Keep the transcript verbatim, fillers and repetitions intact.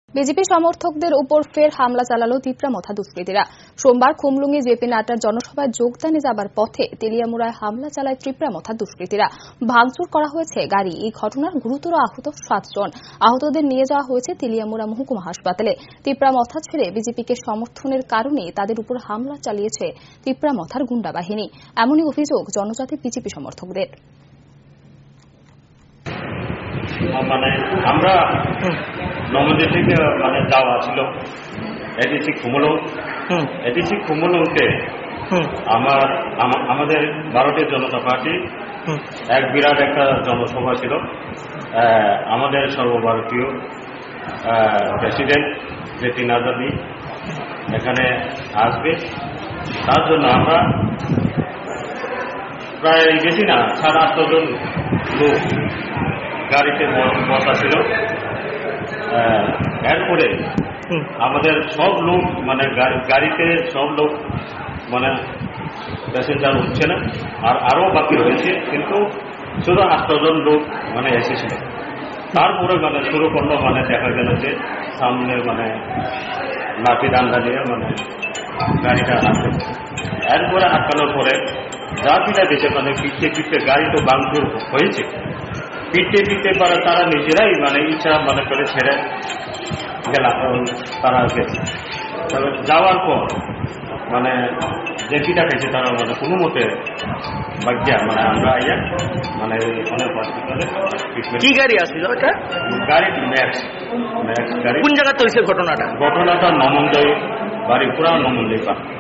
BJP সমর্থকদের উপর ফের হামলা চালালো তিপ্রামথা দুষ্কৃতীরা। সোমবার খুমলুঙে জেপি নাড্ডার জনসভায় যোগদানে যাবার পথে তেলিয়ামুড়ায় হামলা চালায় তিপ্রামথা দুষ্কৃতীরা। ভাঙচুর করা হয়েছে গাড়ি। এই ঘটনার গুরুতর আহত সাতজন। আহতদের নিয়ে যাওয়া হয়েছে তেলিয়ামুড়া মহকুমা হাসপাতালে। তিপ্রামথা ছেড়ে বিজেপিকে সমর্থনের কারণে তাদের উপর হামলা চালিয়েছে তিপ্রামথার গুন্ডা বাহিনী, এমনই অভিযোগ জনজাতি বিজেপি সমর্থকদের। মানে আমরা নমদের থেকে মানে যাওয়া ছিল এডিসি খুমলুং এডিসি খুমলুংতে আমার আমাদের ভারতীয় জনতা পার্টি এক বিরাট একটা জনসভা ছিল। আমাদের সর্বভারতীয় প্রেসিডেন্ট জেপি নাড্ডা এখানে আসবে, তার জন্য আমরা প্রায় বেশি না সাত আটজন লোক গাড়িতে বসা ছিল। এরপরে আমাদের সব লোক মানে গাড়িতে সব লোক মানে প্যাসেঞ্জার উঠছে না, আর আরো বাকি রয়েছে, কিন্তু শুধু আটজন লোক মানে এসেছিল। তারপরে মানে শুরু করলো, মানে দেখা গেল যে সামনে মানে লাঠি ডান্ডা নিয়ে মানে গাড়িটা আটকে। এরপরে আটকানোর পরে যাত্রীরা দেখে মানে পিঠে পিঠে গাড়ি তো ভাঙচুর হয়েছে, পিঠে পিঠে পারে তারা নিজেরাই মানে ইচ্ছা মনে করে ছেড়ে গেলাম। তারা গেছে, তবে যাওয়ার পর মানে যে কিটা খেয়েছে তারা মানে কোনো মতে বাগ্যা মানে আমরা আইয়া মানে অনেক হসপিটালে কি গাড়ি আসছিল ওটা? গাড়ি ম্যাক্স ম্যাক্স গাড়ি। কোন জায়গাতে হয়েছে ঘটনাটা? ঘটনাটা নমন্দই বাড়ি, পুরা নমন্দই পা।